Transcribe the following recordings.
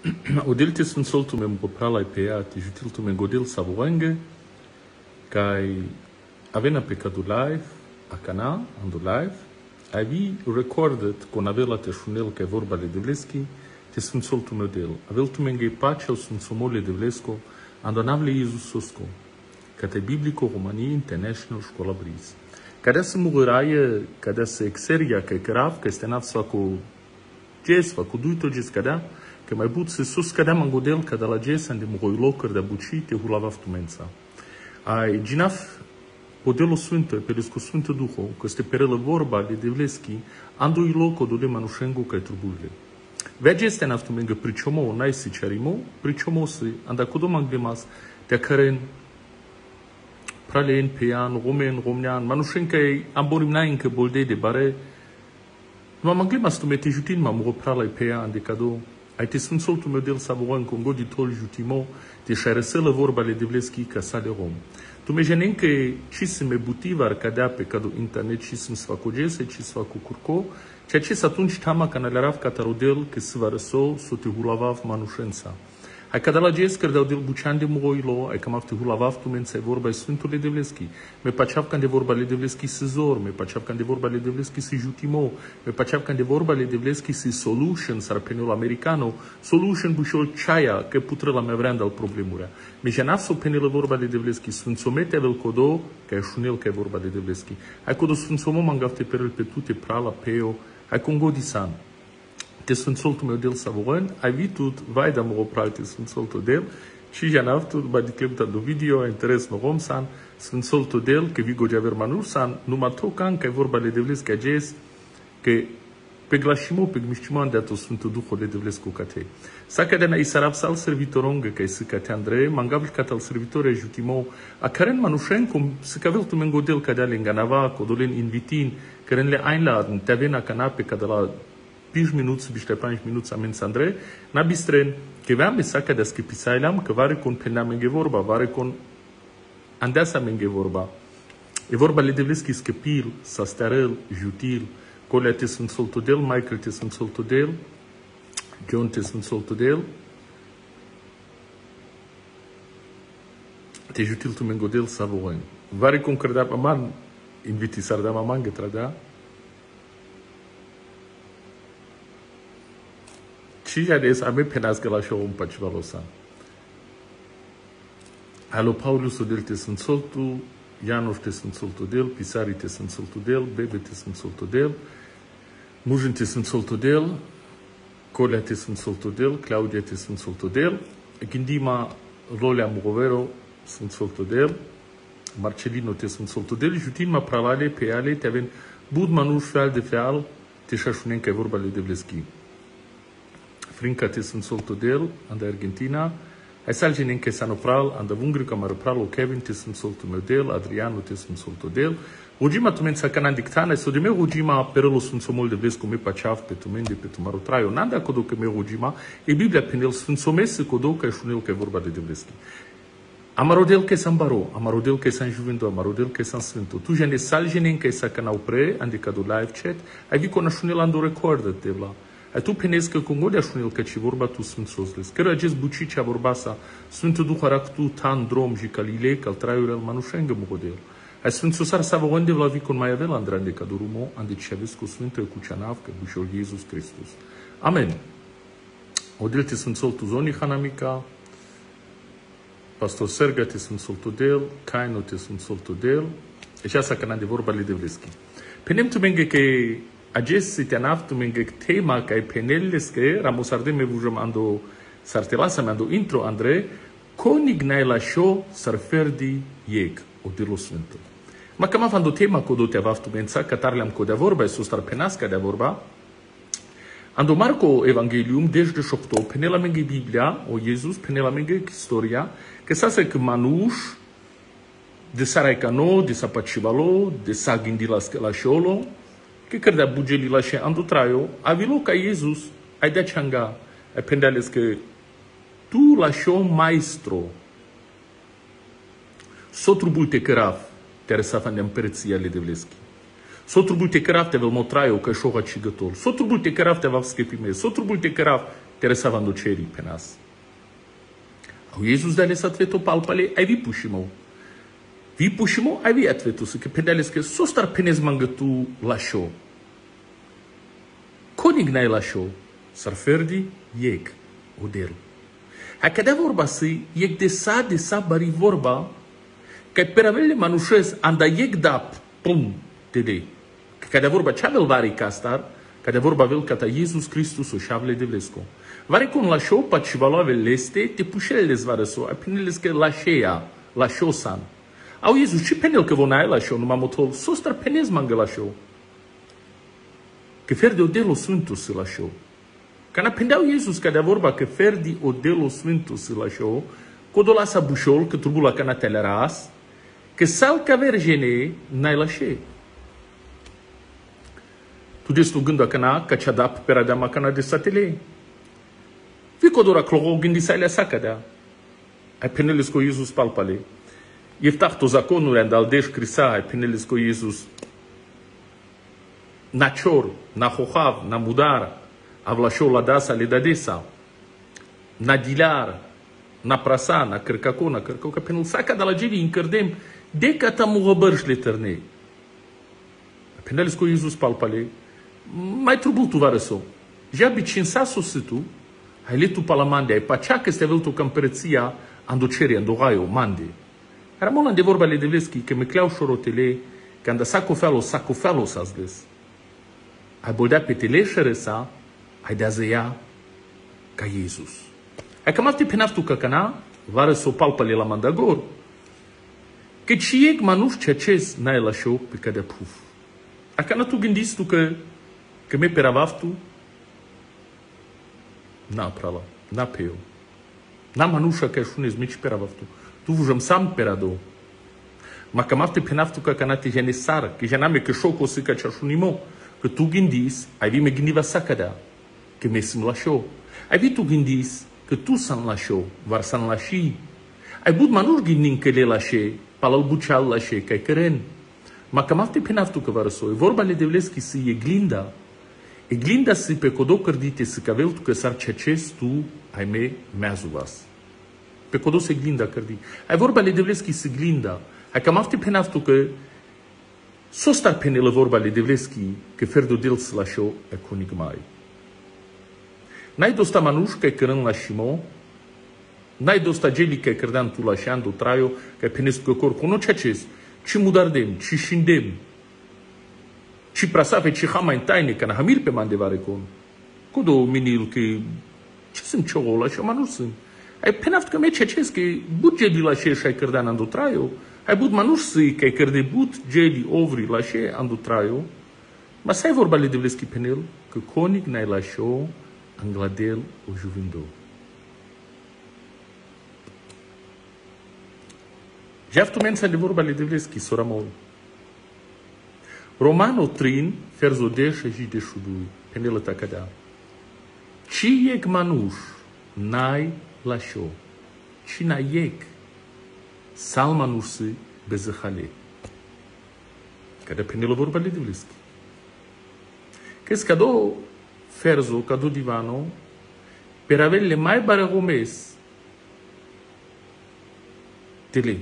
Odil sunt soltu me mpoprala IPA ti jutil tu me godil savuenge kai avena pecado live a canal ando live avi recorded con avela te șunel că vorba de Devleski te sunt soltu me del avel tu me ngei pace sunt somole Devlesco ando navle Iisus Sosco cate biblico Romania International Școala Bris cadea să mugăraie cadea să exeria că grav că este nav să cu gesfa cu duito ges cadea că mai but se sus cadea mangodel ca de la ges ande mugoilocări de buci te hulava ftumența ai ginaf Podelo Sfântă, Pelescu Sfântă Duho, că este perelă vorba de Devleski, ando i loco dole manușengu ca turburile. Vege este naftumengă priciomo, n-ai si cerimo, priciomo si, anda cudomang demas, de căren, pralen, pean, romen, romnean, manușenca ei, amborim n-ai încă bolde de bare, nu am anglemas tu mete jutin, m-am ropralai pean de cadou, ai te sunt soltul meu del savoran con goditol jutimo, te șaresălă vorba de Devleski ca sa de rom. Tu me genen că ci se me butivar cadea pe cadu internet ci se sfacu gese, ci sfacu curco, ceea ce atunci tama ca nalerav catarodel că se va răso so te hulavav manușența. Hai ca de la ges că de bucean de muroilo, ai cam af te hulavav tu mența vorba Sfântul de Devleski. Me paceav când de vorba le Devleski se zor, me paceav când de vorba le Devleski se jutimo, me paceav când de vorba le Devleski se solution sar penul americano, solution bușol ceaia că putre la mea vreand al problemurea. Me genav so penel vorba le Devleski, sfânțomete avel codo, că e șunel că e vorba de Devleski. Hai codo sfânțomo mangav te perel pe tute prala peo, hai congo disan. Te sunt soltul meu del savoran, ai vitut, vai da mă opral te sunt soltul del, și já navtu, ba de clipta do video, interes no romsan, sunt soltul del, că vigo de aver manursan, numai tocan, că e vorba de Devleski ages, că pe glașimo, pe gmiștimo ande ato Sfântul Duho de Devlescu cate. Sa că de na isarav sal servitorongă, că e să cate Andrei, mangavl cat al servitore jutimo, a caren manușencu, să cavel tu mengodel ca de ale înganava, codolen invitin, caren le ainla, te avena canape, ca de la 5 minuți, biște 5 minuți amenți Andrei, na bistren, că veam mesaca de schipisailam, că vare con penna menge vorba, vare con andeasa menge vorba. E vorba le Devleski scăpil, sasterel, jutil, Colea te sunt soltul del, Michael te sunt soltul del, John te sunt soltul del, te jutil tu mengodel savoen. Vare con credea maman, inviti sarda maman getrada. Și já des ame penas que la show un pachvalosa. Alo Paulus del te sunt soltul, Janov te sunt soltul del, Pisari te sunt soltul del, Bebe te sunt soltul del, Mujin te sunt soltul del, Colea te sunt soltul del, Claudia te sunt soltul del, Gindima Lolea Mugovero sunt soltul del, Marcelino te sunt soltul del, Jutima Pralale pe ale te avem bud manuș feal de feal, te șașunen că e vorba de Devleski. Frinca te sunt soltul del, anda Argentina, ai salginen că s-a pral, anda Vungrica mă pral, Kevin te sunt soltul meu del, Adriano te sunt soltul del, Rugima tu mența canan dictana, so de meu Rugima perelo sunt somol de vezi cum e paceav pe tu mende pe tu maru traio, nanda codo că meu Rugima, e Biblia penel sunt somese codo că e șunel că e vorba de Devleski. Amarodel că e San Baro, amarodel că e San Juventu, amarodel că e San Sfântu. Tu jene salginen că e sa canau pre, ande cadu live chat, ai vi con șunel ando recordă te vla. Ai tu penezi că cu godea șunel că ci vorba tu sunt sosles. Că acest bucicea vorba sa, Sfântul Duh arac tu tan drom și calile, cal traiul el manușengă mugodel. Ai sunt sosar sa văgânde vla vi con mai avel andrane ca durumo, ande ce aveți cu Sfântul cu ceanav, că bușol Iisus Hristos. Amen. Odel te sunt soltu zoni hanamica, Pastor Serga te sunt soltu del, Caino te sunt soltu del, e așa că n-am de vorba le Devleski. Penem tu menge că acest se te naftu menge tema ca e penelles că ramosarde me vujam ando sartelasa me ando intro Andrei, conignai la show sarferdi ieg o de lo Sfântul. Ma cam avando tema codo te avaftu mența că tarleam co de vorba e sustar penasca de vorba. Ando Marco Evangelium deci de șopto penela menge Biblia o Iisus penela menge istoria că sa se că manuș de saraicano de sapacivalo de sa gândilas la șolo că credea bugeli la și andu traio avilo ca Iisus ai de ceanga ai pendeales că tu la show maestro sotru bulte cărav te răsafa ne împărăția le Devleski. Sotru bulte cărav te vel motraio că șoha cigătol. Sotru bulte cărav te va scăpime. Sotru bulte cărav teresavando ceri penas. Au Jesus dale sa tveto palpale, ai vi pushimo. Vi pushimo, ai vi atveto, se che pedales che sostar penes mangatu lascio. Konig nai lascio, sarferdi, yek, odel. A cada vorba si, yek de sa bari vorba, că per avele manușes anda yek da, pum, tede. Că cada vorba ce-avel vari castar, cada vorba vel cata Jesus Christus o șavle de vlesco. Vari con lascio, pa ci valoave leste, te pușele zvaraso, a pineles că lasceia, lascio san. Au Jesus, ce penel că vonai lascio, numai motol, sostar penez mangă lascio. Că fer de odelo sfântus lascio. Că n-apendeau Jesus cada vorba că fer de odelo sfântus lascio, codo lasa bușol, că turbula cana teleras, că sal ca vergene n-ai lasce. Tu destu gânda cana, ca ce adap per adama cana de satele. Vi codora cloro gândi sai la sacada. Ai peneles cu Jesus palpale. Ieftah to zaconul andaldeș crisa, ai peneles cu Jesus. Na cior, na hohav, na mudar, avlașo la dasa le dadesa. Na dilar, na prasa, na cărcaco, na cărcaco, că penul saca de la geli încărdem, de ca tamu hăbărș le tărnei. Peneles cu Jesus palpale, mai trubul tu varăso. Já bicinsa sositu, ai letu palamande, ai pacea că este veltu câmpărăția andoceria, andoraio, mande. Era molan de vorba le devleschi, că me cleau șorotele, că anda sacofalo s-azles. Ai boldea pe teleșere sa, ai dea zăia ca Jesus. Ai cam alte penaftu căcana, varăso palpale la mandagor, că ci eg manuș ceaces n-ai lașo pe cadea puf. Acana tu gândiți tu că me peravaftu, na prala, na pe eu. Na manușa că așunes mici peravaftu. Tu vujam sam perado. Ma cam afte penaftu că canate jene sar, că janame că șoco si că ceașunimo, că tu gândis, ai vi me gândiva sacada, că me sim lașo. Ai vi tu gândis, că tu san lașo, var san lași. Ai bud manuș gândin că le lașe, palal buceal lașe, că ai căren. Ma cam afte penaftu că varăsoi, vorba le devleschi si e glinda. E glinda si pe codo cărdite si că avel tu că sar ceaces tu ai me meazuvas. Pe codo se glinda cărdi. Ai vorba le devleschi si glinda. Ai cam afte penaftu că sostar penele vorba le devleschi că ferdo del si lașo e conig mai. N-ai dosta manuș că ai cărân la șimo, n-ai dosta geli că ai cărdean tu lașeandu traio, că ai penesc că cor cu no ceaces, ci mudardem, ci șindem, ci prasave, ci hama în taine, că n-hamir pe mandevare con. Codo minil că ce sunt ciolo la și manuș sunt. Ai penaft că me ceaces că bud geli lașe și ai cărdean andu traio, ai bud manuș să că ai cărde bud geli ovri lașe andu traio, ma sai vorba le devleschi penel, că conig n-ai lașo, angladel o juvindo. Jaftu mensa de vorba le devleschi, soramol. Romano trin, ferzodeșă și de șudui, penelă tacadea. Ci eg manuș, n-ai lașo, ci n-ai eg, sal manuș bezăhale. Cada penelă vorba le devleschi. Că-s cadou ferzo, cadou divano, per avele mai baragomes tele.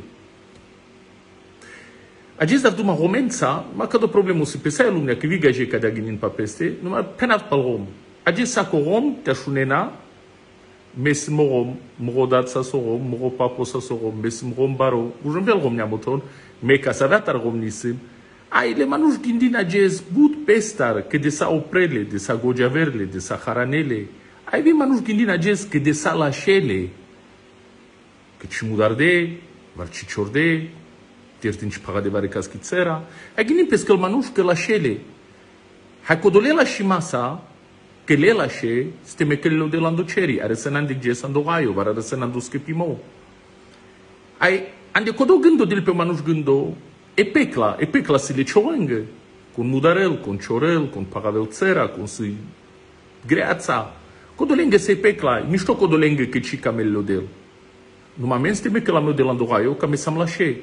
Acesta duma romența, ma că do problemul se pesai lumea că viga je cadea ginin pa peste, numai penat pal rom. Acesta cu rom te așunena, mes morom, morodat sa sorom, moro papo sa sorom, mes morom baro, ujun vel rom neamoton, me ca să avea tar rom nisim. Ai le manuș gindin acest but pestar, că de sa oprele, de sa gojaverle, de sa haranele. Ai vi manuș gindin acest că de sa lașele, că ci mudarde, var ci ciorde, tiertin ci paga de vare caschițera. Ai gândit pe scăl manuș că lașele. Hai codolela și masa, că le lașe, steme că le de la îndocerii, are să n-andic ges andogaio, var are să n-andu schepimo. Ai, ande codo gândo del pe manuș gândo, e pecla si le ciorengă, con mudarel, con ciorel, con paravelțera, con si greața. Codolengă se pecla, mișto codolengă că ci camello del. Numai men steme că la meu de la îndogaio, că me sam lașe.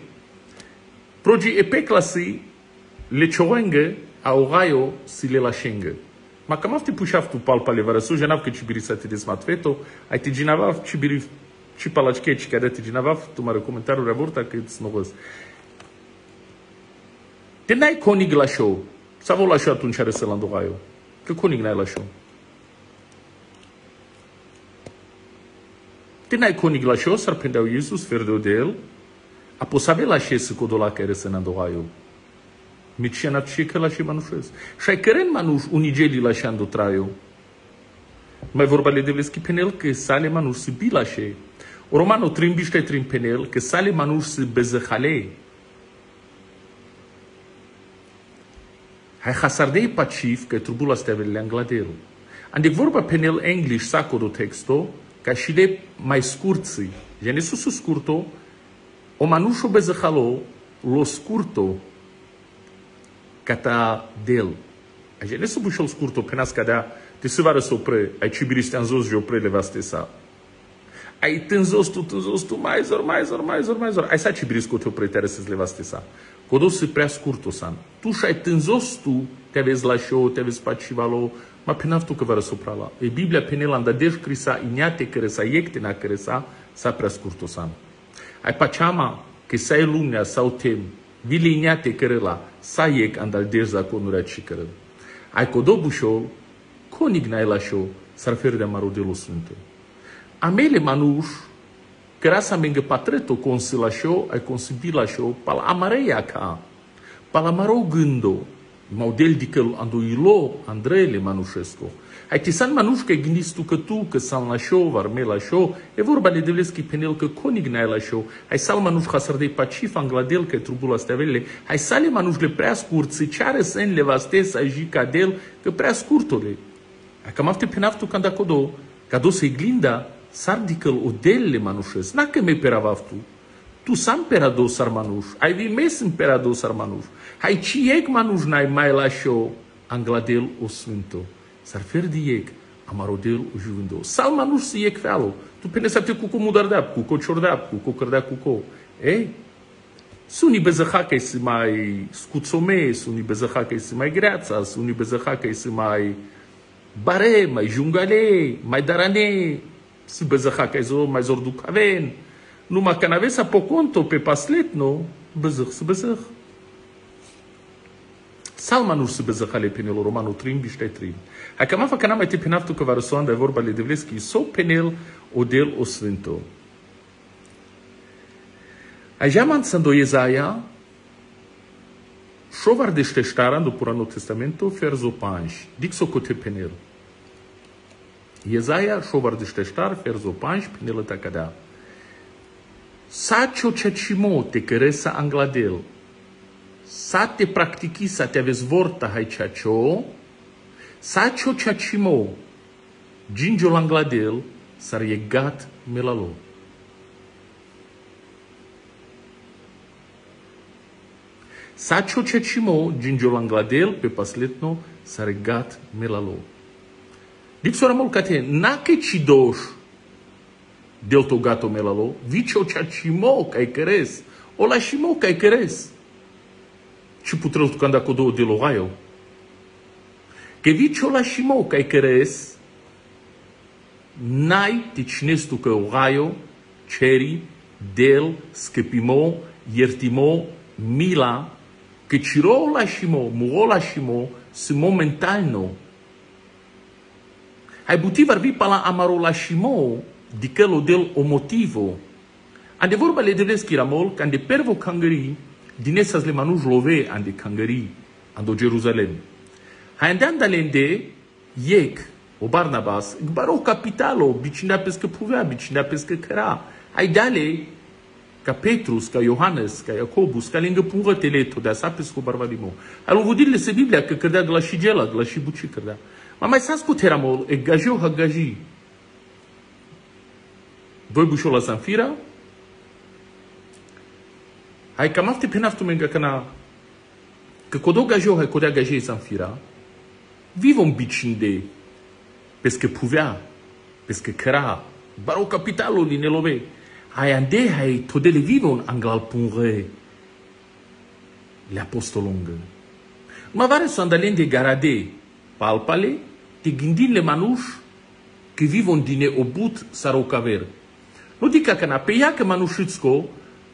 Progi e pecla si le ciorengă, a oraio si le lașengă. Ma cam afti puxav tu palpale varasu, janav que tibirisa te desmatveto, ai te ginavav tibiri cipalachke care te ginavav, tu mare comentarul raborta că îți novăs. Te n-ai conig la show. Să vă la show atunci are să l-am eu. Că conig n-ai la show. Te n-ai conig la show, s-ar prendeau Iisus, ferdeu de el, apoi să avea la show să codola care să n-am eu. Mici n-a ce că la show manușez. Și ai căren manuș unigeli la show ando traiu. Mai vorba le devleschi penel că sale manuș să bi la show. O romano trimbiște trim penel că sale manuș să bezăhale. Hai hasardei pacif că trubula stevele angladelu. Andec vorba penel english saco do texto, ca și de mai scurți. Gene su scurto, o manușo bezăhalo, lo scurto, cata del. A gene su bușol scurto, penas cadea, te se vară sopre, ai cibiriste anzos și opre levaste sa. Ai tânzos tu, mai zor. Ai sa cibirisco te opre, te să levaste sa. Codo se prea scurto san. Tu și ai tânzos tu, te aveți la show, te aveți pacivalo, ma penav tu că vară sopra la. E Biblia penel anda descrisa ignate care sa iectena care sa prea scurto san. Ai paceama că sa e lumea sau tem, vile ignate care la, sa iec andal deza conurea și care. Ai codo bușo, conignai la show, s-ar fer de amarodelo sfântă. Amele manuș, că sa mengă patreto consi la show, ai consibi la show, pala amareia ca, pala maro gândo, model di că ando ilo, Andrele Manușescu. Ai tisan manuș că gândiți că san la show, varme la show, e vorba de devleschi penel că conignai la show, hai sal manuș hasardei pacif angladel că trubula stevele, hai sale manuș le prea scurți, ceare să le vaste să ai cadel, că prea scurtole. Ai cam afte penaftu când acodo, cado să glinda, sardicăl odelle manușes, n-a că me peravaftu. Tu sam perado sar manuș, ai vi mes în perado sar manuș. Hai cieg manuș n-ai mai la show, angladel o sfânto. S-ar fer de ieg, amarodel o juvindo. Sal manuș să ieg fealo. Tu pene să te cu mudardeap, cu cociordeap, cu cocărdea cu co. Ei? Suni bezăhacă să mai scuțome, suni bezăhacă să mai greața, suni bezăhacă să mai bare, mai jungale, mai darane, să bezăhacă să mai zorduc aven. Numai că n-aveți apoconto pe paslet, nu? Bezăh, să bezăh. Salmanul se bezăhale penelul romanul trim, biște trim. Hai că mafa că n-am mai te penaftu că va răsoanda e vorba le devleschi, so penel odel o sfânto. Ai jaman sando Iezaia, șovar de șteștara, în Puranul Testamentul, ferzo panși. Dic so cote penel. Iezaia, șovar de șteștar, ferzo panși, penelă ta cadea. Sa cio cecimo te căresa angladel. Sa te practichi, sa te aveți vorta hai ceacio, sa cio ceacimo, gingio l'angladel, s-ar iegat melalo. Sa cio ceacimo, gingio l'angladel, pe pasletno, s-ar iegat melalo. Dic sora mol cate, n-ache cidoș del to gato melalo, vicio ceacimo cai căres, o la șimo cai căres. Și putrel tu când acolo de logaio. Că vicio la șimo cai căres, n-ai te cinezi tu că logaio, ceri, del, scăpimo, iertimo, mila, că ciro la șimo, muo la șimo, se momentalno. Hai buti varbi pala amaro la șimo, di călo del o motivo. Ande vorba le devleschi ramol, când pervo cangării, din esas le manuș love ande cangării, ando Jerusalem. Hai andeam alende, iec, o Barnabas, gbaro capitalo, bicinea pescă puvea, bicinea pescă căra. Hai dale, ca Petrus, ca Iohannes, ca Iacobus, ca lângă pungătele tot de asa pescă barbalimo. Hai luvudirile se Biblia, că cărdea gla și gela, gla și buci cărdea. Ma mai s-a spus ramol, e gajeu ha gaji. Doi bușola Zanfira, hai cam afte penaftu menga cana că codo gajeu hai codea gajei Zanfira, vivom bicinde, pescă puvea, pescă căra, baro capitalul din elove, hai ande hai todele vivon anglal pungre, le apostolongă. Ma vare să andalende garade, palpale, te gândi le manuș că vivon dine obut sau o caver. Nu dica că na pe ea că manușițco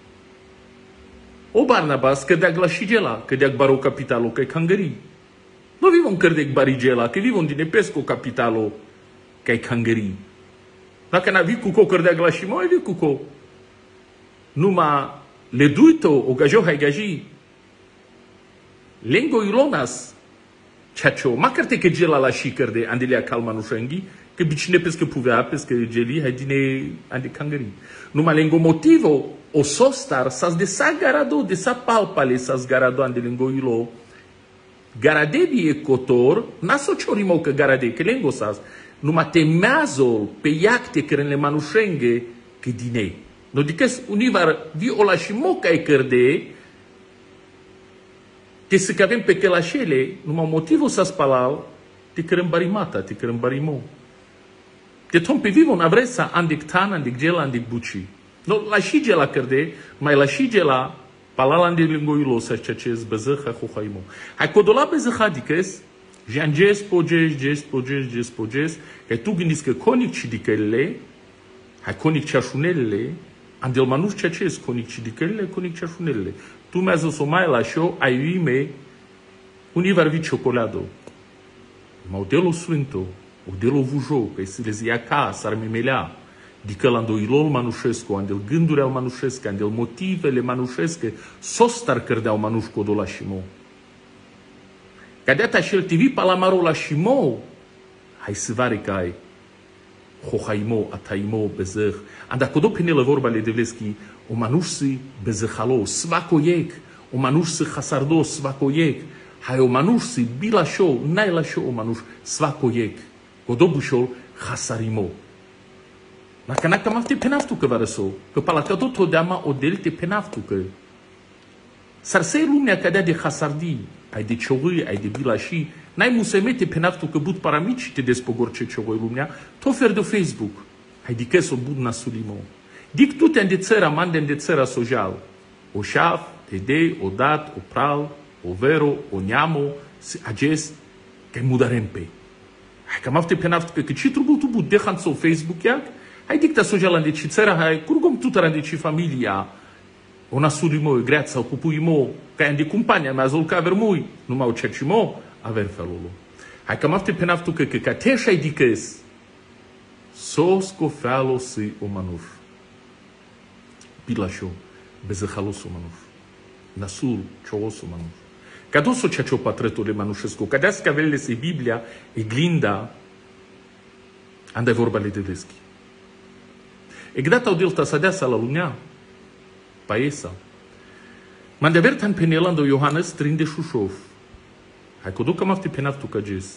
o Barnabas că de-a glașigela, că de-a baro capitalo, că e cangării. Nu vivon cărdec barigela, că vivon dine pesco capitalo, că e cangării. Dacă n-a vit cu co cărdea glașimo, ai vit cu co. Numai le duito o gajo hai gaji. Lengo ilonas, ceacio, macăr te că gela la și cărde, andelea calma nu șenghi, că bicine pescă puvea, pescă geli, hai dine ande cangării. Numai lengo motivo, o sostar, s-as de sa garado, de sa palpale, s-as garado ande lengo ilo, garadevi e cotor, n-aso ciorimo că garade, că lengo s-as, numai temează pe iacte care le manușenghe, că dine. No dicas univar vi o la și moca e cărde, te să că avem pe călașele, numai motivul să spalal, te cărăm barimata, te cărăm barimo. Te tom pe vivo n-a vrut să andic tan, andic gela, andic buci. No, la și gela cărde, mai la și gela, palal andic lingoilo să ce zbăzăha hohaimo. Hai codola bezăha dicas, jean ges poges, că tu gândiți că conic și dicările, hai conic ceașunelele, andel manuș ceea ce este conic cidicările, conic ceașunelele. Tu mi-a zis o mai la show, ai uime, unii va fi ciocolado. Modelul sfânto, modelul vujo, că se le zia ca, s-ar memelea, dică la îndoilol manușescu, andel gânduri al manușescu, andel motivele manușescu, sostar cărdeau manuș codo la șimo. Ca de-ata și el TV palamaro la șimo, hai să vari că ai. Hohaimo, ataimo, bezăh. Anda codo penele vorba le devleschi, o manușsi bezăhalo, svacoiec, o manușsi hasardo, svacoiec, hai o manușsi bila show, n-ai la show o manuș, svacoiec, codo bușol, hasarimo. Dacă n-a cam afte penaftu că va răso, că palacado todeama o delte penaftu că. S-ar să lumea cadea de hasardi, ai de ciogâi, ai de bila și, n-ai musemete penaftu că but paramici te despogorce ciogâi lumea, tot fer de Facebook. Hai dică să o bud nasulimo. Dic tu te-an de țăra, manden de țăra social. O șaf, tede, o dat, o pral, o vero, o neamo, ages, că-i mudarempe. Hai cam afte penaftu că ce trubu tu bud dehan sau Facebook iac, hai dicta social an de ci țăra, hai curgom tutara de ci familia, o nasulimo, great sau pupuimo, că an de compania, mi-a zol că aver mui, numai o cercimo, aver felul. Hai cam afte penaftu că teșa-i dicăs, sos cofealo si o manuș. Bilașo, bezăhalos o manuș. Nasul, cios o manuș. Ca doso ceea ce o patrătule manușescu, ca de-azi că avele se Biblia, e glinda, anda vorba le de veschi. E gdata o delta sa deasa la lunea, paesa. Mande avertan penelando Iohannes trinde Șușov. Hai că ducăm afte penaftu ca ges.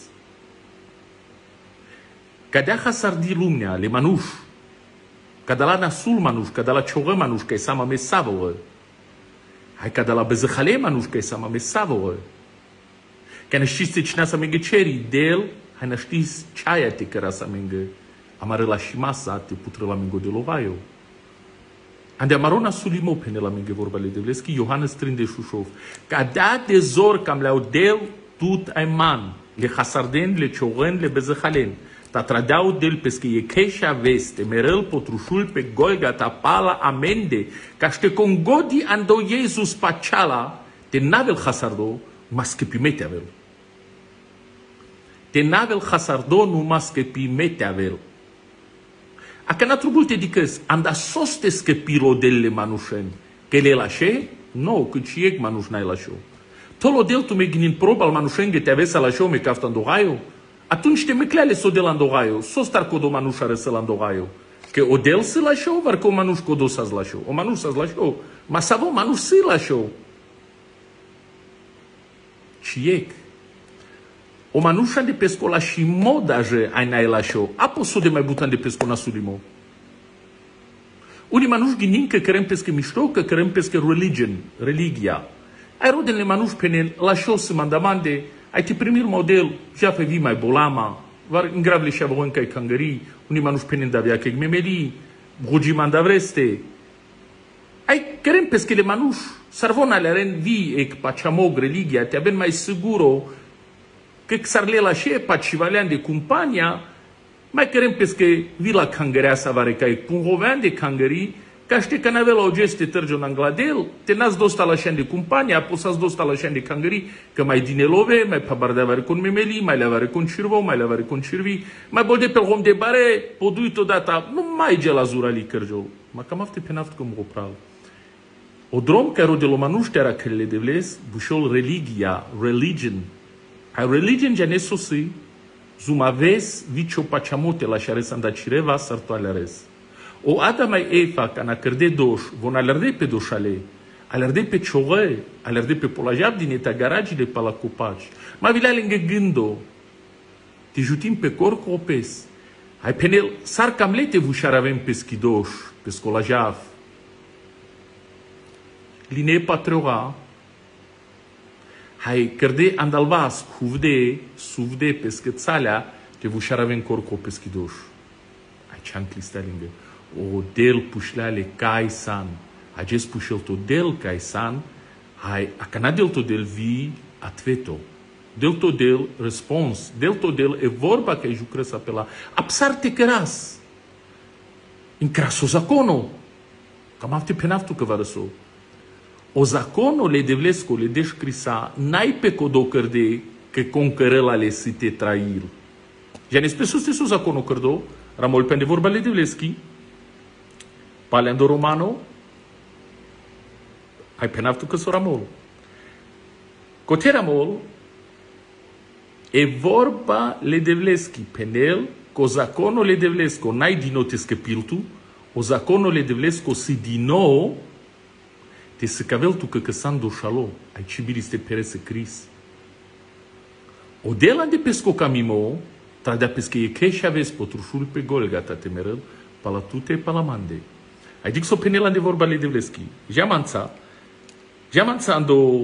Ca de-a hasardi lumea, le manuș, ca de la nasul manuș, ca de la ciogă manuș, ca e sama mesavă. Hai ca de la bezăhale manuș, ca e sama mesavă. Ca ne știți cine să mengă ceri de el, hai ne știți ceaia te căra să mengă. Amară la și masa te putră la mengă de lovaio. Ande amarona sulimo pene la mengă vorba le devleschi, Iohannes trinde Șușov. Ca de-a de zor cam le-au del tut ai man, le hasarden, le ciogăn, le bezăhalen. Ta tradeau del pescă e cheșa veste, merel potrușul pe Golgata, pala amende, ca ște congodi ando Iesus paciala, te navel hasardo, mas că pimete avel. Te navel hasardo, nu mas că pimete avel. Aca na trubul te dicăs, anda sostes că piro delle manușen, că le lașe? No, cât și ec manuș n-ai lașo. Tolo del tu me ginin prob al manușen că te avea lașo me cafta îndogaio? Atunci te mecleale s-o de la îndogaio, s-o star codo manuș are să la îndogaio. Că o del să lașo, var că o manuș codo să-ți lașo. O manuș să-ți lașo, ma savo manuș să-i lașo. Și ec. O manușa de pesco la și modaje ai n-ai lașo. Apo s-o de mai butan de pesco na sulimo. Unii manuș ginin că cărem pescă mișto, că cărem pescă religia. Ai rodenle manuș pene lașo să mandamande, ai te primir model, já pe vi mai bolama, var ingravle și avon ca cangării, unii manuș pene davia că memeli, bugi mandavreste. Ai cărem pescă le manuș, sarvona le aren vi ec pachamog religia, te aben mai siguro che xarlela și pacivalean de compania, mai querem pesche vila cangărea să vare ca cu rovean de cangării, ca știe că n-avea la o geste tărge în Angladel, te n-ați dosta la șan de compania, apoi s-ați dosta la șan de cangării, că mai dinelove, mai pabardea vare cu memeli, mai le vare cu cirvo, mai le vare cu cirvi, mai bol de pe rom de bare, podui totodată, nu mai ge la zura li cărjol. Ma cam afte pe naft cum opral. O drom care o de lo manușteara că le devles, bușol religion. Hai religion ja nesosi, zumaves vicio paciamote la șare sanda cireva sartoaleres. O ada mai Eva ca na cărde doș, von alerde pe doșale, alerde pe cioră, alerde pe polajab din eta garagile pe la copaci. Ma vilea lângă gândo, te jutim pe cor copes. Hai penel, sar cam lete vușar avem pe schidoș, pe scolajav. Line patriora, hai cărde andalvas, suvde pe scățalea, te vușar avem cor copes schidoș. Hai cean clistea lângă. O del pușleale caisan, acest pușel to del caisan, hai acana del to del vi atveto, del to del răspuns, del to del e vorba că ai jucră să apela, apsar te căras, în craso zacono, cam afte penaftu că va răso. O zacono le devlesco, le descrisa, n-ai pe codo cărde că concărăla le site trail. Ja ne spesso stesso zacono cărdo, ramol pende vorba le devleschi, Palendo romano, hai penaftu că soramol. Coteramol, e vorba le devleschi penel, co zacono le devlesco, n-ai dinotes că piltu, o zacono le devlesco si dino, te se cavel tu că sando șalo, ai cibiris te perese cris. O delan de pesco camimo, tradea pesche e che și aveți potrușul pe Golgata temerăl, palatute palamande. Ai dic so penela de vorba le devleschi. Jamanța ando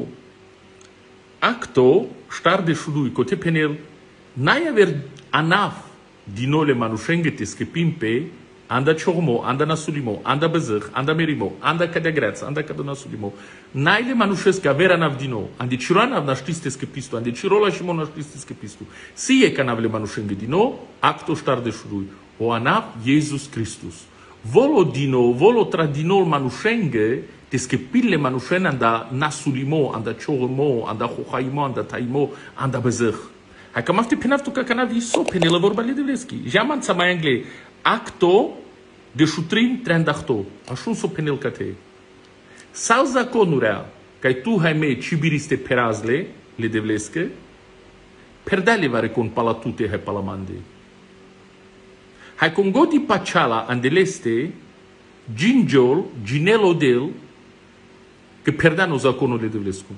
acto star de șului, cote penel, n-ai aver anaf dinole manușenghe te schepim pe anda ciormo, anda nasulimo, anda bezăr, anda merimo, anda cadea greață, anda cadea nasulimo. N-ai le manușesc aver anaf dino, ande ciroanav naștis te schepistu, ande cirola și mo naștis te schepistu. Sie ca n-av le manușenghe dino, acto star de șului. O anaf Iesus Christus. Volo dino, volo tradinol manușenghe, te schepille manușene anda nasulimo, anda ciormo, anda hohaimo, anda taimo, anda bezăr. Hai că mafte penaftu ca canavi so penelă vorba le devleschi. Jamanța mai angle acto de șutrin treandahto. Așa so penel ca te. Sau zaconurea, ca tu hai mei cibiriste perazle, le devlesche, perdale va recon palatute hai palamande. Hai con godi paciala andeleste, gingiol, ginelo del, că perdano zaconul le devlescu.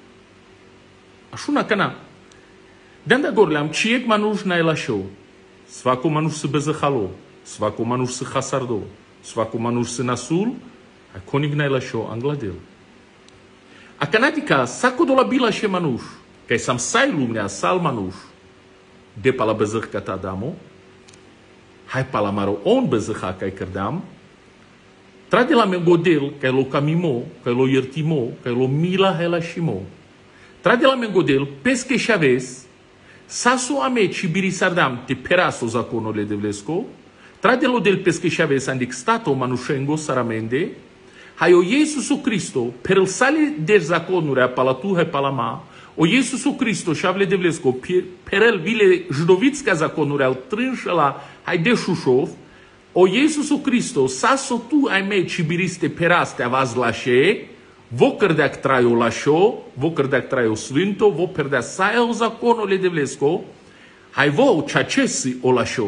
Așa cana. De-anda gorleam, ciec manuș n-ai la show. Svaco manuș să bezăhalo, svaco manuș să hasardo, svaco manuș să nasul, ai conig n-ai la show angladel. A canadica, saco do la bila și manuș, că-i sam sai lumnea sal manuș, de pa la bezăh ca ta damo, hai pa la maro on bezăha ca-i cărdam, trade la mengodel, că-i lo camimo, că-i lo iertimo, că-i lo mila hai la shimo. Trade la mengodel, pesche și aves, sasu ame cibiri sardam te peraso zaconole devlesco, tradelo del pesche și aves andic stato manușengo saramende, hai o Iesusu Cristo, per il sale de zaconure a palatu hai palama, o Iesusu Cristo și avle devlesco, per el vile judovitska zaconure al trânșala hai de șușov, o Iesusu Cristo, saso tu ai mei cibiriste peraste avaz lașe, vo cărdeac traio lașo, vo cărdeac traio svinto, vo perdea saia o zaconole devlesco, hai vo ceacesi o lașo.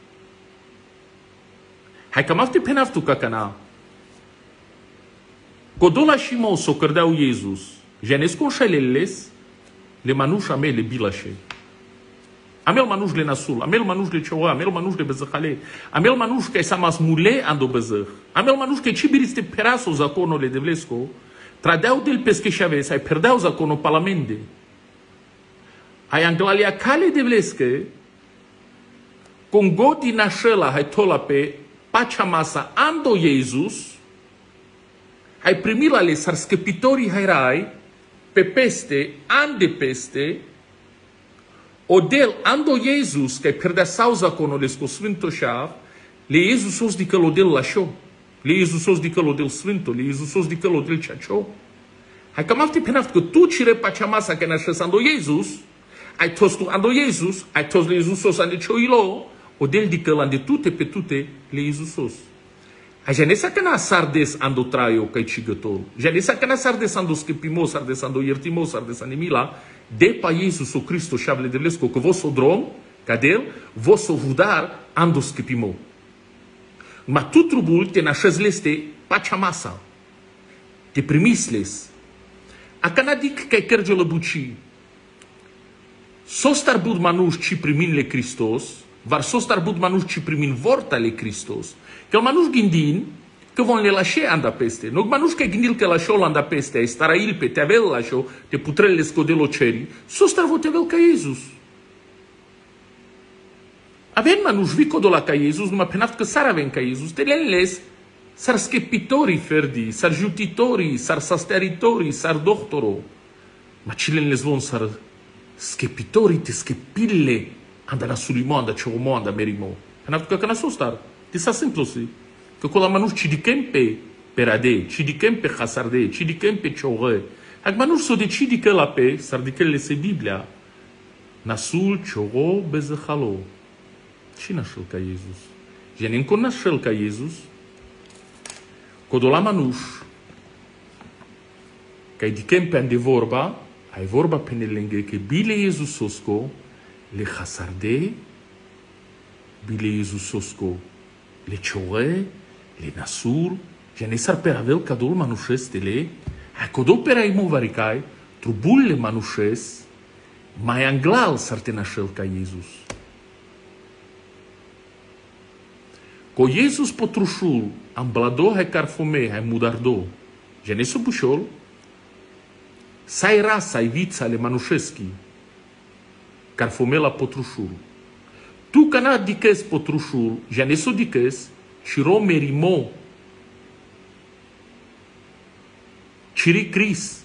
Hai cam afte penaftu ca cana. Codola și mo s-o cărdeau Iesus, jenescu înșeleleles, le manușa mele bilașe. Amel manuș le nasul, amel manuș le cioa, amel manuș le bezăhale, amel manuș că-i samas mule ando bezăh, amel manuș că-i cibiriste peraso zaconole devlesco, tradeau del pesche și aves, ai perdeau zaconul palamende. Ai anglalia cale devlesche, con godi nașela, hai tola pe pacea masa ando Iesus, ai primit la le sar scăpitorii hai rai, pe peste, an de peste, Odel ando Jesus que perdea sauza conolesco Sfânto Șav, le Iezusos di călodel la show. Le Iezusos di călodel Sfânto, le Iezusos di călodel ceacio. Hai că mafti penaft că tu cire pacea masa că nașes ando Jesus, ai tos tu ando Jesus, ai tos le Iezusos ande cioilo, odel di căl ande tute pe tute le Iezusos. Hai janesa că na sardes ando traio cai cigătol. Janesa că na sardes ando schepimos, sardes ando iertimos, sardes anemila, de pa Jesus o Cristo șable de lesco că vos o drom, cadel, vos o vudar ando schepimo. Ma tu trubul te nașez leste pacea masa. Te primisles. A canadic că ai cărge lăbuci. Sostar bud manuș ci priminle Christos, var sostar bud manuș ci primin vortale Christos. Că manuș gindin că von le lașe anda peste. Nu manuș că gindil că lașo anda peste, ai starail pe te avel lașo, te putrele scodelo ceri, sostar vo te avel ca Iesus. Avem manuș vicodo la ca Iesus, numai penaft că sar avem ca Iesus, te lenles, sar schepitorii ferdi, sar jutitorii, sar sasteritorii, sar doctoro. Ma cile lenles von sar schepitorii te schepille anda la sulimo, anda ceomo, anda merimo. Penaft că na sostar. Tisa simplu si. Că cola manuș cidicem pe perade, cidicem pe hasarde, cidicem pe cioră. Ac manuș s-o decidi că la pe, s-ar dicele se Biblia. Nasul cioro bezăhalo. Și nașel ca Iesus. Jenin con nașel ca Iesus. Codola manuș. Că dicem pe ande vorba, ai vorba pe nelenghe că bile Iesus osco, le hasarde, bile Iesus osco, le ciore, le nasur, ja ne sar per avel cadol manușestele, a codol per ai movaricai, trubulle manușes, mai anglal sar te nașel ca Iesus. Co Iesus potrușul, am blado hai carfome, hai mudardo, ja ne sobușol, sai rasa, ai vița le manușeschi, carfome la potrușul. Tu cana dices potrușul, ja ne so dices, și romerimo, ciri Cris.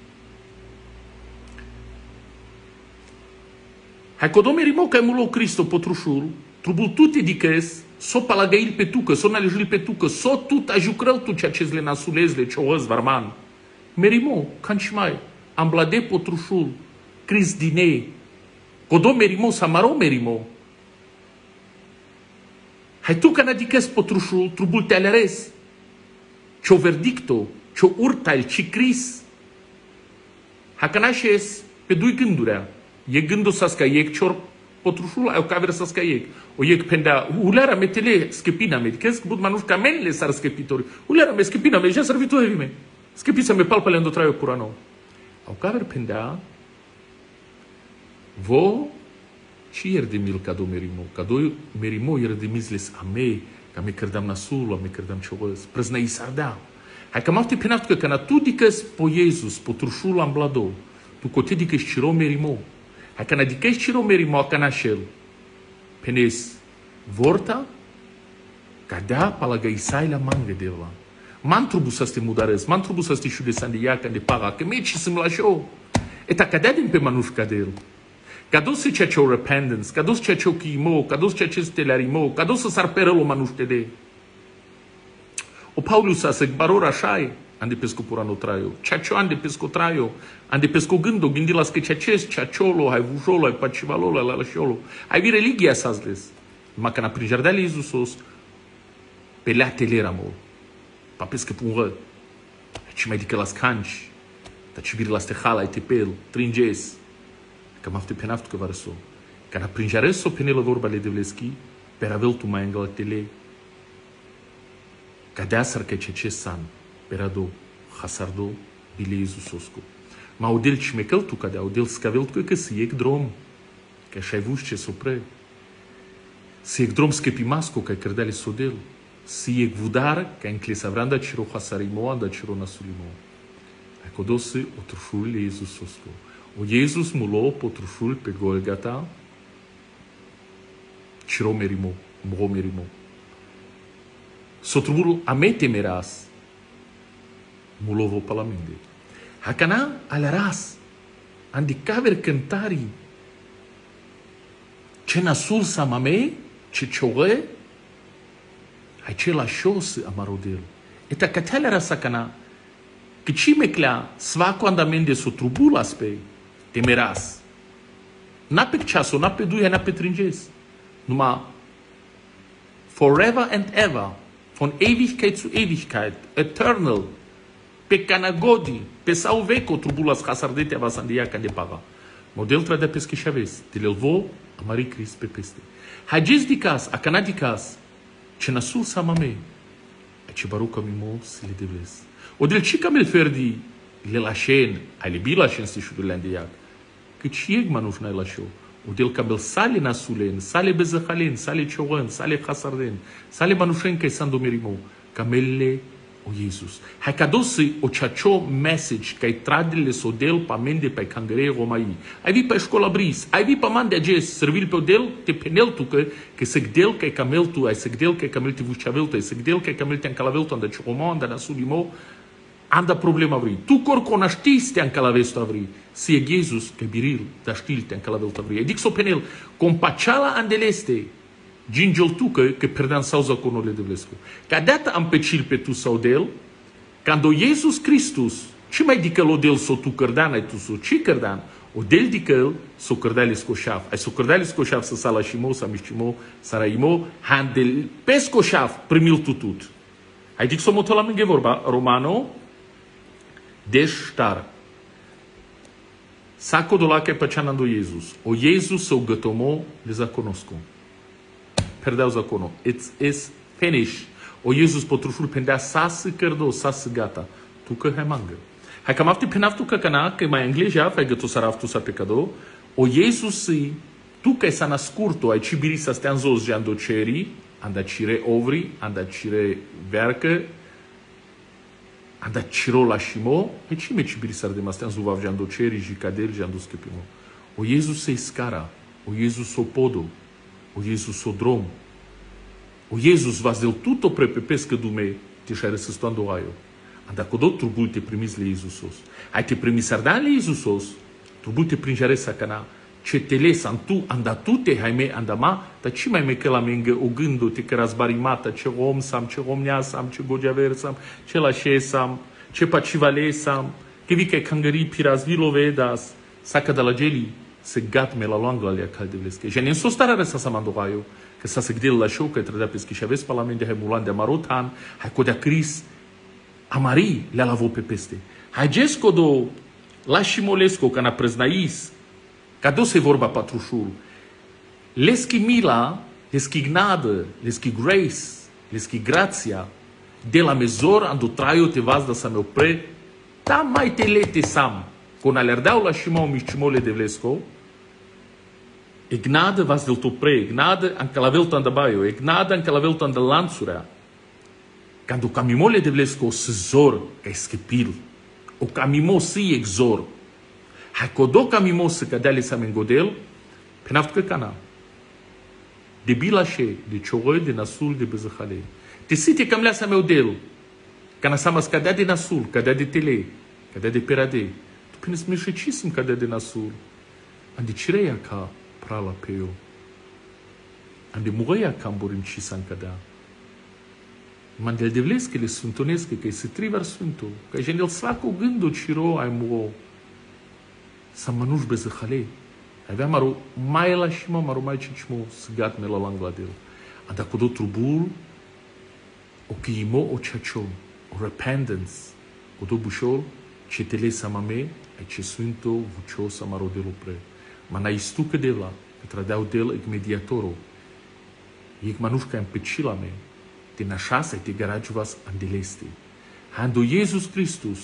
Hai codo merimo că ai mulo Cristo potrușul, trubul tu te dices, so palagail pe tu, că so nalejul pe tu, că so tu ta jucrăl tu ceea ce-ți le nasulezle, ceoăz, varman. Merimo, canci mai, am blade potrușul, Cris dine, codo merimo, samaro merimo. Hai tu că n-adicăs potrușul, trubul te alerez. Ce-o verdicto, ce-o urtail, ce Cris. Hai că n-așez pe dui gândurea. E gândul să scaiec, ce-or potrușul, ai o caveră să scaiec. O iec pendea, uleara metele schepina me, că bud manuș camenele sar schepitori. Uleara me schepina me, ja servitoare vime. Schepisa me palpele ando traio curano. Au caver pendea, vo și ieri de mil cado merimo. Cado merimo ieri de mizles a me, ca me credam nasul, a me credam ciovăs. Prăzna isardea. Hai că m-au penat că na tu dicăs po Iesus, po trușul am blado, tu cote dicăs ciro merimo. Hai că na dicăs ciro merimo a canașel. Penes vorta, ca dea palaga isai la mangă de la. Man trubu să te mudarez, man trubu să te șudesan de iaca de paga, că meci să-mi la show. Eta cadea din pe manușca de el. Cadus ceea ce o repentance, cadus ceea ce o chimo, cadus ceea ce te larimo, cadus să sar perelo manuște de. O Paulus să baror așa ande pesco purano traio. Ceea ce ande pesco traio, ande pesco gândo, gândilas că ceea ce olo, hai vujolo, hai pacivalolo, la lașolo. Hai vi religia sazles. Ma că na prijardele Iisusos pe lea teleramo. Pa pescă punră. Ce mai dică las canci. Ta ce vir las te hala, ai te pel, tringes. Că m-a făcut penaftul că va răso. Că n-a prinjareso penelă vorba le devleschi, per avel tu mai îngaltele. Că de asar că ce san, per ado, hasardo, bile Iisusosco. Ma odel cimecăl tu ca de odel scavel tu că să iec drom. Că așa-ai vus ce sopre. Să iec drom skepimasco, că-i credele sodel. Să iec vudar, că înclesavranda ciro hasarimo, anda ciro nasulimo. Ai codose o trușul le Iisusosco. O Iesus mulo potrușul pe Golgata, ciro merimo, mro merimo. Sotrubul amete meras, mulo vo palamende. Hakana alaras, andi caver cantari, Ce nasul sa mame, ce ciore, hai ce la șos amarodel. Eta catelera sacana, că cime clea svaco andamende so trubulas pe temeras. N-a pe ceasul, n-a pe duia, n-a pe tringes. Numai forever and ever, von Ewigkeit zu Ewigkeit, eternal, pe canagodi, pe sau veco trubulas hasardete avasandia ca de paga. Model trade pe schișaves, de lelvo a Marie Christ pe peste. Hages dicas, a canadicas, ce nasul sa mame, a ce baruca mimo si le devles. O del ci camel ferdi le lașen, ai le bilașen si șudulean de iac, cât și eg manuf n-ai lașo. O del camel sale nasulen, sale bezăhalen, sale cioran, sale hasarden, sale manufren ca sandomerimo, camelle o Jesus. Hai cadosi o ceacio message ca tradele so del pa mende pe cangere romai. Ai vi pe școala bris, ai vi pa mande ages, servil pe del te penel tu că se gdel ca camel tu, ai se gdel ca camel te vușavel tu, ai se gdel ca camel te ancalavel tu, anda roman, anda nasulimo, anda problema vri. Tu cor conaștis te ancalaves tu avri. Si e Jesus că biril, da știl te ancalavel tu avri. Adic so penel, compaciala andeleste, gingel tu că perdeam sauza conole de vlescu. Ca data am pecil pe tu sau del, când Jesus Christus, ce mai dică lo del so tu cărdan ai tu so, ce cărdan? O del dică so cărdale scoșaf. Ai so cărdale scoșaf să sala șimo, să miștimo, să raimo, handel pe scoșaf primil tutut. Ai dic so motola menge vorba, Romano, deștar. Saco dolache pe ceanando Jesus. O Jesus so gătomo le zaconoscu. Perdeau zaconul. It's finished. O Jesus potrușul pendea sasă cărdo, sasă gata. Tu că hai mangă. Hai cam afti penaftu că cana, că mai engleja, fai găto saraftu sa pecado. O Jesus si, tu că s-a nascurto, ai cibiri să stea în zos jean doceri, anda cire ovri, anda cire vercă, anda ciro la șimo, e cime cibiri s-ar de mastea în zuvav jean doceri, jicadel, jean doschepimo. O Jesus se scara, o Jesus o podo, o Jesus o drom. O Jesus vas del tuto prepepescă dume te și-ai răsăstoando aio. Anda codo trubul te primis le Jesusos. Ai te primis ardan le Jesusos, trubul te prinjare sacana, ce te lesan tu, anda tu te haime andama, dar ce mai mecă la mengă o gândo te că razbarimata, ce om sam, ce omnea sam, ce gojaver sam, ce lașe sam, ce pacivale sam, că vi că cangării piraz vilovedas, saca de la geli, se gat me la luangla le caldevlesche. Și ne so starea resa sa mandovaio, că sa se gdel la show că trădea pe schișaves parlament de hai mulan de marotan, hai codea Cris amari le lavo pe peste. Hai gesco do la shimolesco ca na preznais, ca do se vorba patrușul. Leschi mila, leschi gnadă, leschi grace, leschi grația, de la mezor ando traio te vazda sa meu pre, ta mai te lete sam, con alerdau la shimau mișcimole de vlesco, e gnadă vas del to pre, e gnadă anca la velta andabaio, e gnadă anca la velta anda lanțurea. Când o camimole de vlesco se zor ca escapil, o camimo si exor, hai codo camimo se cadele sa mengodel, penaft că cana. De bilașe, de cioroi, de nasul, de bezăhale. Te site cam lea sa meu del, cana sa mas cadea de nasul, cadea de tele, cadea de perade. Tu până smeșecisim cadea de nasul. Andi cireia ca prala pe eu. Andi mureia ca amborim ci sa încadea. Mandel de vlesche le sfântonescă, că se trivar sfântul, că e el saco gândul ciro ai muro. Să mănuși bezăhale. Avea maru mai la și maru mai cicimo să gat me la langladel. Anda cu do trubul, o chimo o ceacio, o repentance, cu do bușor, ce tele sa mame, ai ce sfântul vucio sa maru de lupre. Mana istucă de la, că tradeau del ec mediatorul. Ec manuși ca împecila me. Te nașase, te garajuvas andeleste. Hando Jesus Christus.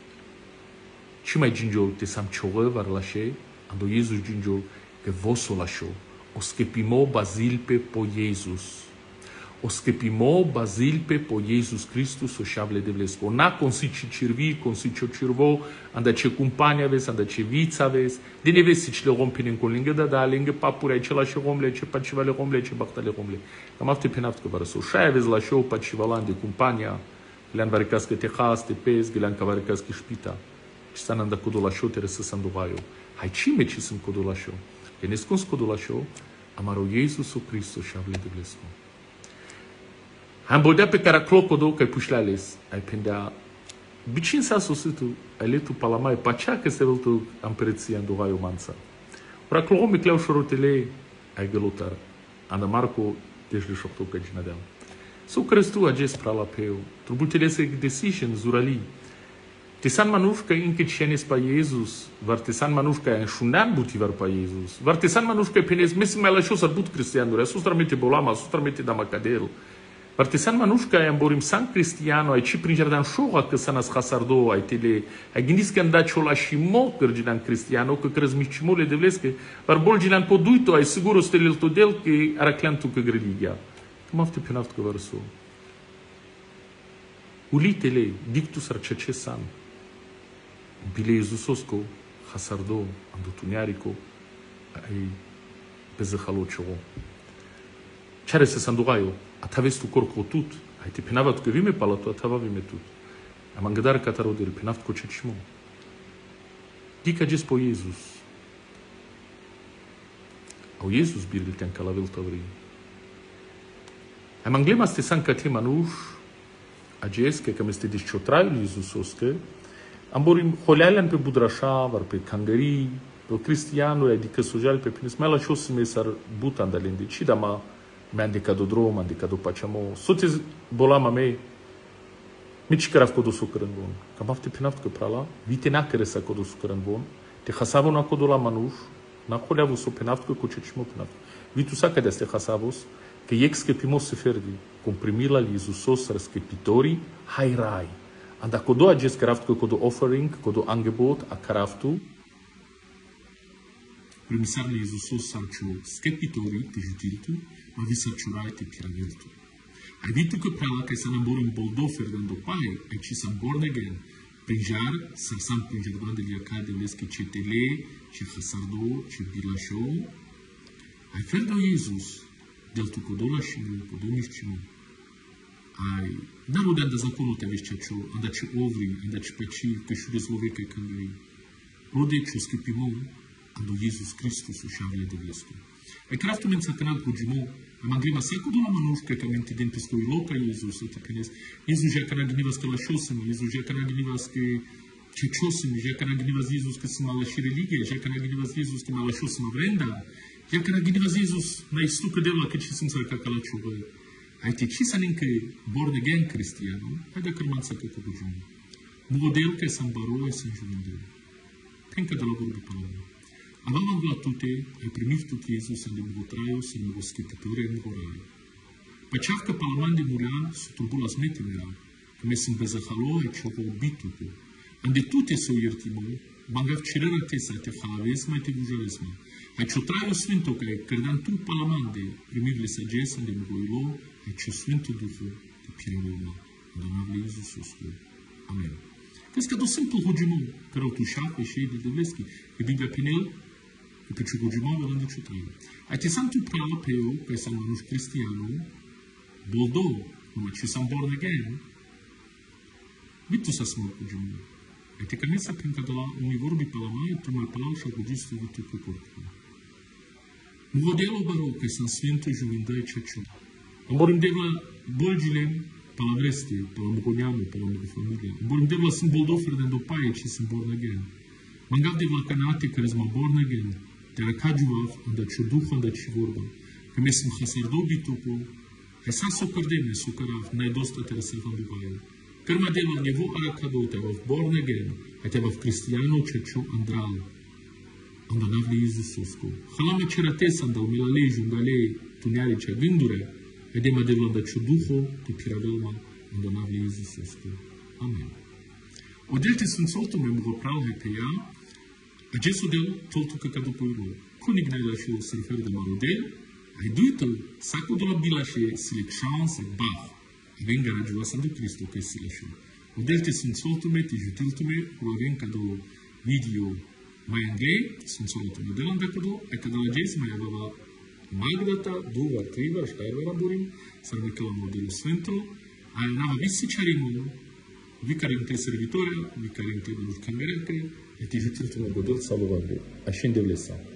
Ce mai gingiol te sam cioră var lașe, ando Jesus gingiol că voso lașo. O schepimo bazil pe po Jesus. O schepimo bazil pe po Jesus Christus o șavle de vlesco. Na consici cirvi, consici o cirvo, anda ce cumpania vezi, anda ce vița vezi. De ne vezi ce le rompine în colingă, da, lângă papuri, același romle, ce pacivale romle, ce bactale romle. Cam afte penaft că vă răsou. Și vezi la show pacivalan de cumpania, le-an varicască te has, te pez, le-an ca varicască șpita. Și stan anda codo la show, te răsă să anduvaio. Hai cime ce sunt codo la show? E nescuns codo la show, amaro Jesus o Cristo shavle de blesko. Am boldea pe care clocodo că pușle ales, ai pendea bicin sa sositu, ai letu palamai pacea că se voltu am pereția în dohai omanța. Ora clogo mi cleu șorotele, ai gălotar, anda Marco deci de șoptou că ginadeam. So crestu ages prala peu, trubutele se decision zurali. Tesan manușca încă cenes pa Jesus, var tesan manușca înșunan butivar pa Jesus, var tesan manușca penes mes mai la șos arbut cristianul, asus tramite bolama, asus tramite da macadel. Var tesan manușca ai amborim san cristiano, ai ci prin jardan șoga că sanas hasardo, ai tele, ai gândis că anda ciola și mo cărginan cristiano, că crezi micimole de vlesche, var bolginan poduito, ai siguro stelel todel că aracleantu că religia. Cum afte penaft că verso. Ulitele dictus arcece san. Bile Iisusosco, hasardo, andotuniarico, ai bezahalo cero. Ceare se sandugaio, ataves tu corco tut, ai te penava tu că vime palato, atava vime tut. Am angădare catarodere, penaft cu cecimo. Dica ges po Iisus. Au Iisus biril te ancalavel tavri. Am anglema ste san cate manuș, ages că cam este disciotraiul Iisusoscă, am borim holealen pe budrașa, var pe cangării, pe cristianul, adică social pe pines, mai la și o să mi s-ar buta andalende, ci da mi-a indicat o drum, mi-a indicat o paceamo, soțe bolama mei, mici care a făcut o sucăr în bun. Cam afte pinaft că prala, vite n-a care să a făcut o sucăr în bun, te hasavo n-a făcut la manuș, n-a holeavu s-o pinaft că cu ce cimo pinaft. Vitu sa că de astea hasavos, că ex că pimos se ferdi, comprimir la Iisusos răscăpitorii, hai rai. Anda kodo ages kraft kodo offering, kodo angebot a kraftu. Primisar le Iisus sarcio skepitori te jutiltu, ma vi sarciurai te piraviltu. Ai vitu că prala că s-a năbor în boldofer dando pai, ai ci s-am born again. Prinjar, s-am prinjar de liaca de leschi ce tele, ce hasardo, ce bilașo. Ai fel de Iisus, del tu kodo la shimu, kodo mișcimu. Ai, n-am udat de zakonul te aveți ceaciu, anda ce ovri, anda ce peci, că și dezlovecă cângăi. Rode ce o scăpimou, ando Iisus Hristos o șavle de viestu. Ai craftul mența canal cu gimo, am angrima sacu de la manușcă că mente din pescoi loca Iisus, să te penes. Iisus ja că n-a gândivas că la șosăm, Iisus ja că n-a gândivas că ce ciosăm, ja că n-a gândivas Iisus că sunt mala și religie, ja că n-a gândivas Iisus că mala șosăm vrenda, ja că n-a gândivas Iisus n-ai stucă de la că ce sunt țărca ca la ciobă. Ai te ci să nincă born again cristiano, hai de cărman să căcă cu jumă. Model că să îmbaroe să înjumândă. Tencă de la vorbi pe la mă. Avam angla tute, ai primit tot Iisus să ne măgotraio, să ne măgoschetitore în gorai. Păceaf că palaman de murean, să turbu la smete mea, că me sunt bezahalo, ai ciovo obitutu. Ande tute să o iertimă, bangav cirera te să te haves, mai te gujaresmă. Ai ciotraio sfinto, că ai cărdan tu palaman de primivle sagesa de măgoilo, ai ce Sfântul Duhul de pireulma, Doamne Iisus. Amen. Crezi că do simplu hugimou, care o tușacă și ei de deveschi, că Biblia pe el, că pe ce hugimou vă rândă ce trăie. Ai te s-am tu prala pe eu, că ai s-am manuș cristianul, boldo, numai ce s-am born again, vitu să smă hugimou. Ai te canesa prin că de la unui vorbi pe la mai, tu mai palau și agugistul vitu cu corpul. Modelul baro, că sunt Sfântul Juvindăi Ceciu. Îmborim de la bolgile pe la vreste, pe la măgoneamul, pe la măgofamilie. Îmborim de la sunt boldofer de dopaie, ci sunt born again. Mângav de la canate care sunt born again. Te la cajuav, anda ce duh, anda ce vorba. Că mi sunt hasardo bitupo, hai să s-o cărdeme, s-o cărav, n-ai dosta te răsăv în duvaie. Cărma de la nevo aracado, te avav born again, hai te avav cristiano ceciu andral. Anda navle Iisusosco. Halama cerates anda umelalei, jungalei, tuneare cea gândure, Edem adelul da ciuduho, te piravelma, unde navle Iisusosco. Amen. Odelte sunt soltu me mugopral hai pe ea, acest odel toltu că cadu pe uru. Cunig n-ai la și o să refer de marodel, ai duită, sacu de la bila și selecșan se bah. Avem garajul ăsta de Cristo că e sileșu. Odelte sunt soltu me, te jutiltu me, cu avem cadu video mai anglei, sunt soltu me. De la îndacădu, ai că de la ges mai avea Magdata, duvar, trivar, ștaivara burim, să ne la modelul Sfântul, aia n-ava visi cearimul, vi care între servitoria, vi care între de lucrangăreacă, e te jutil tu mă godel salvavă, așa îndevlesa.